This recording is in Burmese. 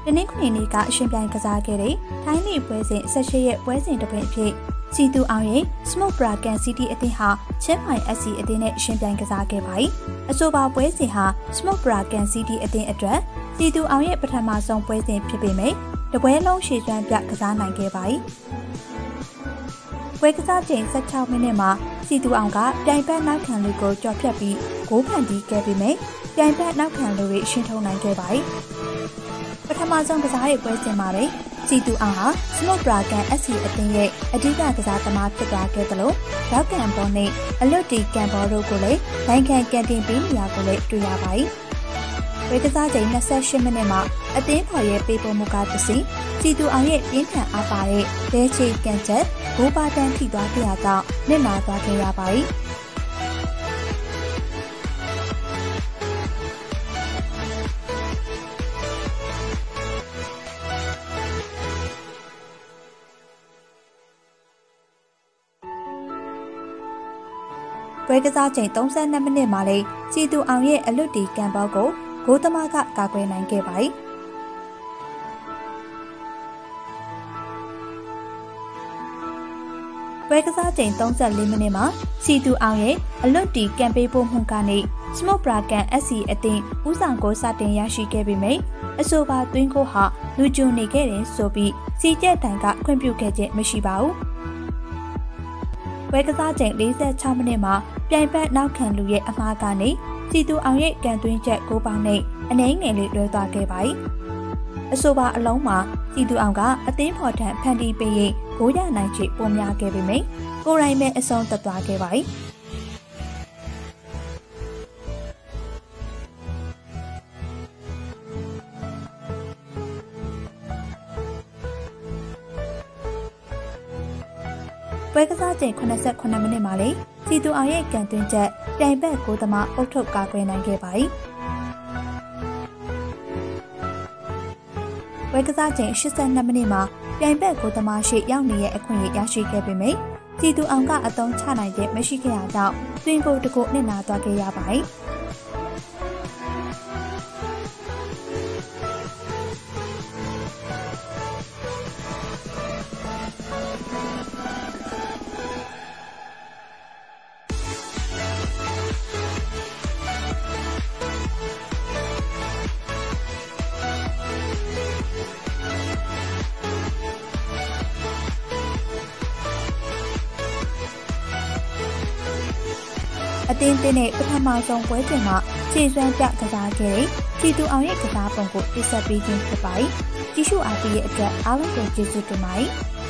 တနင်္ဂနွေနေ့ကအရှင်ပြိုင်ကစားခဲ့တဲ့ထိုင်းလီပွဲစဉ်18ရက်ပွဲစဉ်တစ်ပွင့်အဖြစ်စီတူအောင်ရဲ့ Smoke Bracken City အသင်းဟာချင်းမိုင် SC အသင်းနဲ့ရှင်ပြိုင်ကစားခဲ့ပါတယ်။အဆိုပါပွဲစဉ်ဟာ Smoke Bracken City အသင်းအတွက်စီတူအောင်ရဲ့ပထမဆုံးပွဲစဉ်ဖြစ်ပေမဲ့တပွဲလုံးရှေ့ကျွမ်းပြကစားနိုင်ခဲ့ပါတယ်။ပွဲကစားချိန်16မိနစ်မှာစီတူအောင်ကပြိုင်ဘက်နောက်ခံလူကိုကြော်ဖြတ်ပြီးဂိုးဖန်တီးခဲ့ပေမဲ့ပြိုင်ဘက်နောက်ခံလူတွေရှင်းထုတ်နိုင်ခဲ့ပါတယ်။ပထမဆုံးကစားတဲ့ပွဲစဉ်မှာပဲစီတူအောင်ဟာ Smoke Bracken SC အသင်းရဲ့အဓိကကစားသမားဖြစ်သွားခဲ့သလိုရောက်ကံပေါ်နဲ့အလွတ်တီကံပေါ်တို့ကိုလည်းနိုင်ခံကန်တင်ပေးနေရကိုလည်းတွေ့ရပါတယ်။ပွဲကစားချိန်28မိနစ်မှာအသင်းဖော်ရဲ့ပေးပို့မှုကတစီစီတူအောင်ရဲ့ပြင်းထန်အားပါတဲ့ဒဲချေကန်ချက်ဂိုးပါတန်းထိသွားခဲ့ရကြောင်းနစ်နာသွားခဲ့ရပါတယ်။ပွဲကစားချိန်32မိနစ်မှာလေစီတူအောင်ရဲ့အလွတ်တီကံဘောကိုဂိုးသမားကကာကွယ်နိုင်ခဲ့ပါတယ်။ပွဲကစားချိန်34မိနစ်မှာစီတူအောင်ရဲ့အလွတ်တီကံပေးပို့မှုကနေ Smoke Bracken SC အသင်းဦးဆောင်ကိုစတင်ရရှိခဲ့ပေမယ့်အဆိုပါသွင်းကိုဟာလူကျူနေခဲ့တယ်ဆိုပြီးစီကျက်တိုင်ကခွင့်ပြုခဲ့ခြင်းမရှိပါဘူး။ပွဲကစားချိန်46မိနစ်မှာပြိုင်ဘက်နောက်ခံလူရဲ့အမှားကနေစီတူအောင်ရဲ့ကန်သွင်းချက်ဂိုးပေါင်းနဲ့အနှဲငယ်လေးလွဲသွားခဲ့ပါတယ်။အဆိုပါအလုံးမှာစီတူအောင်ကအသင်းဖော်ထန်ဖန်တီးပေးရင်ဂိုးရနိုင်ချေပိုများခဲ့ပေမယ့်ကိုယ်တိုင်ပဲအဆုံးသတ်သွားခဲ့ပါတယ်။ပွဲကစားချိန်89မိနစ်မှာလေစီတူအောင်ရဲ့ကန်သွင်းချက်ပြိုင်ဘက်ကိုသမားအုပ်ထုတ်ကာကွယ်နိုင်ခဲ့ပါတယ်။ပွဲကစားချိန်82မိနစ်မှာပြိုင်ဘက်ကိုသမားရှိရောက်နေတဲ့အခွင့်အရေးရရှိခဲ့ပေမယ့်စီတူအောင်ကအသုံးချနိုင်တဲ့မရှိခဲ့တာကြောင့်သွင်းကိုတကုတ်နစ်နာသွားခဲ့ရပါတယ်။အသင်းနဲ့ပထမဆုံးပွဲစဉ်မှာခြေစွမ်းပြကစားခဲ့တဲ့စီတူအောင်ရဲ့ကစားပုံကိုတိဆက်ပေးခြင်းဖြစ်ပါတယ်။ကြည့်ရှုအားပေးတဲ့အတွက်အားလုံးကိုကျေးဇူးတင်ပါတယ်။